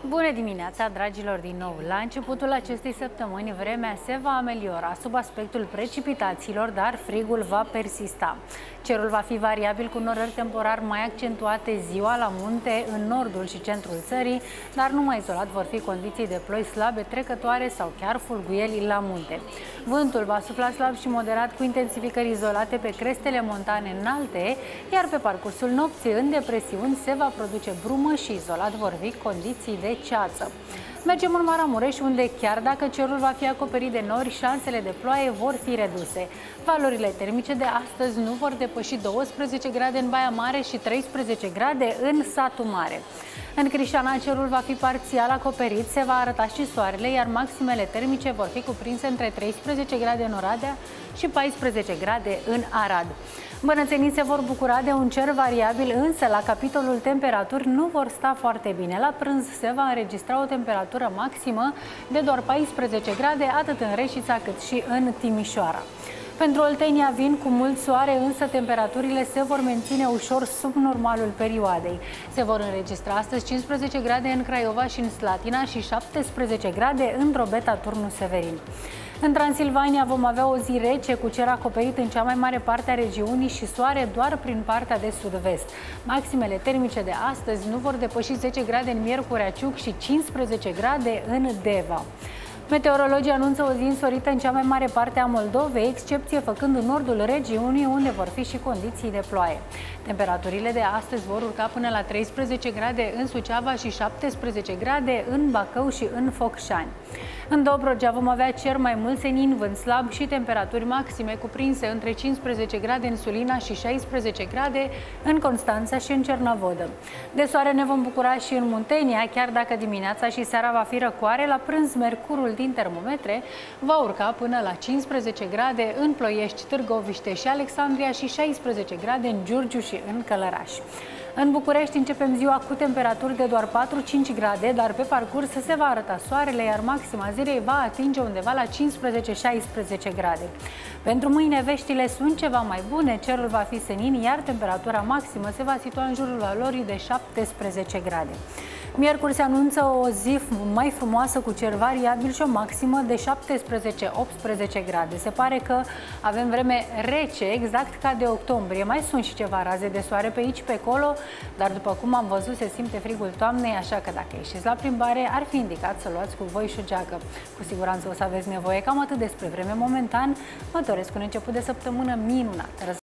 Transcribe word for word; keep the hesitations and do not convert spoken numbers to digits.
Bună dimineața, dragilor, din nou! La începutul acestei săptămâni, vremea se va ameliora sub aspectul precipitațiilor, dar frigul va persista. Cerul va fi variabil cu norări temporar mai accentuate ziua la munte, în nordul și centrul țării, dar numai izolat vor fi condiții de ploi slabe trecătoare sau chiar fulguieli la munte. Vântul va sufla slab și moderat cu intensificări izolate pe crestele montane înalte, iar pe parcursul nopții în depresiuni se va produce brumă și izolat vor fi condiții de ceață. Mergem în Maramureș, unde chiar dacă cerul va fi acoperit de nori, șansele de ploaie vor fi reduse. Valorile termice de astăzi nu vor depăși douăsprezece grade în Baia Mare și treisprezece grade în Satul Mare. În Crișana, cerul va fi parțial acoperit, se va arăta și soarele, iar maximele termice vor fi cuprinse între treisprezece grade în Oradea și paisprezece grade în Arad. Bănățenii se vor bucura de un cer variabil, însă la capitolul temperaturi nu vor sta foarte bine. La prânz se va înregistra o temperatură maximă de doar paisprezece grade, atât în Reșița cât și în Timișoara. Pentru Oltenia vin cu mult soare, însă temperaturile se vor menține ușor sub normalul perioadei. Se vor înregistra astăzi cincisprezece grade în Craiova și în Slatina și șaptesprezece grade în Drobeta, Turnu Severin. În Transilvania vom avea o zi rece cu cer acoperit în cea mai mare parte a regiunii și soare doar prin partea de sud-vest. Maximele termice de astăzi nu vor depăși zece grade în Miercurea Ciuc și cincisprezece grade în Deva. Meteorologii anunță o zi însorită în cea mai mare parte a Moldovei, excepție făcând în nordul regiunii, unde vor fi și condiții de ploaie. Temperaturile de astăzi vor urca până la treisprezece grade în Suceava și șaptesprezece grade în Bacău și în Focșani. În Dobrogea vom avea cer mai mult senin, vânt slab și temperaturi maxime cuprinse între cincisprezece grade în Sulina și șaisprezece grade în Constanța și în Cernavodă. De soare ne vom bucura și în Muntenia, chiar dacă dimineața și seara va fi răcoare, la prânz mercurul din termometre va urca până la cincisprezece grade în Ploiești, Târgoviște și Alexandria și șaisprezece grade în Giurgiu și în Călăraș. În București începem ziua cu temperaturi de doar patru-cinci grade, dar pe parcurs se va arăta soarele, iar maxima zilei va atinge undeva la cincisprezece-șaisprezece grade. Pentru mâine veștile sunt ceva mai bune, cerul va fi senin, iar temperatura maximă se va situa în jurul valorii de șaptesprezece grade. Miercuri se anunță o zi mai frumoasă cu cer variabil și o maximă de șaptesprezece-optsprezece grade. Se pare că avem vreme rece, exact ca de octombrie. Mai sunt și ceva raze de soare pe aici, pe acolo, dar după cum am văzut, se simte frigul toamnei, așa că dacă ieșiți la plimbare, ar fi indicat să luați cu voi și o geacă. Cu siguranță o să aveți nevoie. Cam atât despre vreme momentan. Vă doresc un început de săptămână minunat.